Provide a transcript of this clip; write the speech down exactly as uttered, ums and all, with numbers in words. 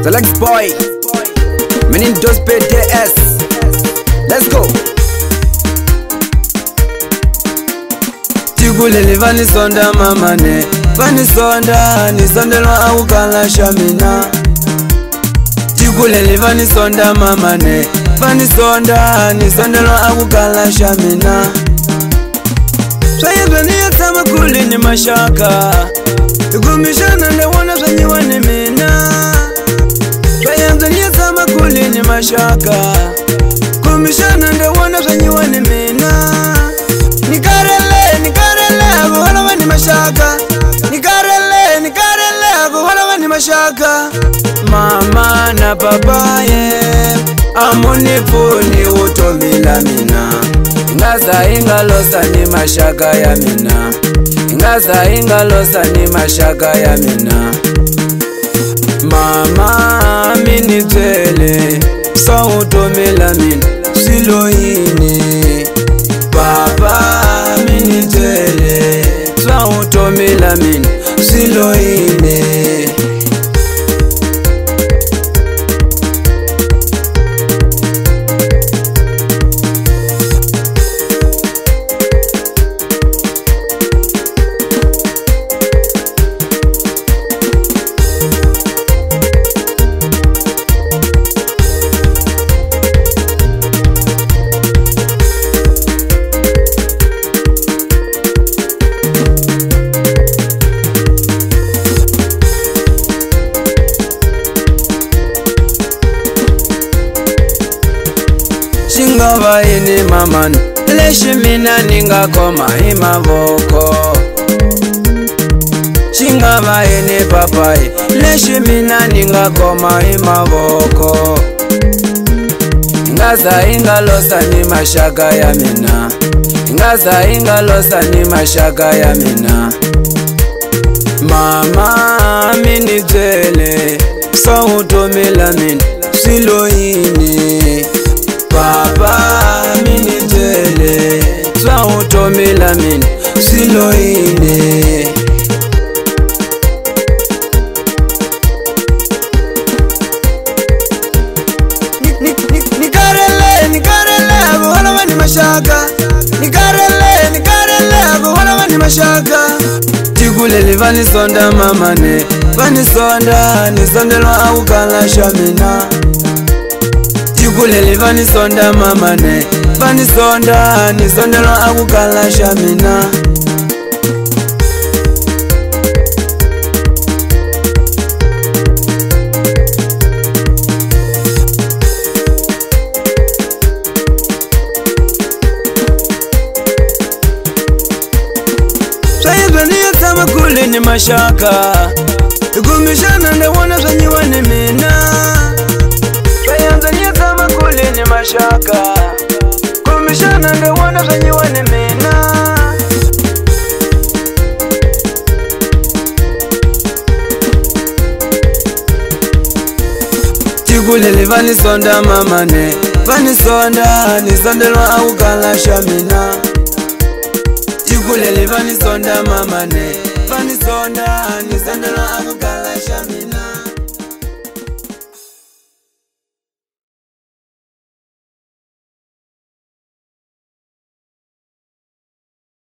Select boy, meaning those P D S. Let's go. Tigulele vani sonda mamane, vani sonda ni sondelwa au kala shamina. Tigulele vani sonda mamane, vani sonda ni sondelwa au kala shamina. Sayedwa ni yatama kuli ni mashaka, Igumishana nde wana zanyiwa ni mina. Sayedwa ni yatama kuli ni mashaka, Igumishana nde wana zanyiwa ni mina. Nikarele, nikarele, ago wana wani mashaka. Nikarele, nikarele, ago wana wani mashaka. Mama na papaye, amunifuni utomila mina. Ingaza ingalosa ni mashaka ya mina. Ingaza ingalosa ni mashaka ya mina. Mama mini tele, so utomila mina. Siloine Papa mini tele, so utomila mina. Siloine Shingava ini maman, leshimina ninga koma ima voko. Shingava ini papai, leshimina ninga koma ima voko. Ingaza ingalosa ni mashaka ya mina. Ingaza ingalosa ni mashaka ya mina. Mama mini tele, so utomila mina. Siloine Papa mini tele, so utomila mina. Siloine Nikarele, nikarele, ago wana wani mashaka. Nikarele, nikarele, ago wana wani mashaka. Tigulele vani sonda mamane, vani sonda ni sondelwa au kala shamina. Tigulele vani sonda mamane, vani sonda ni sondelwa au kala shamina. Sayedwa ni yatama kuli ni mashaka, Igumishana nde wana zanyiwa ni mina. Sayedwa ni yatama kuli ni mashaka, Igumishana nde wana zanyiwa ni mina. Tigulele vani sonda mamane, vani sonda ni sondelwa au kala shamina. Tigulele vani sonda mamane, vani sonda ni sondelwa au kala shamina.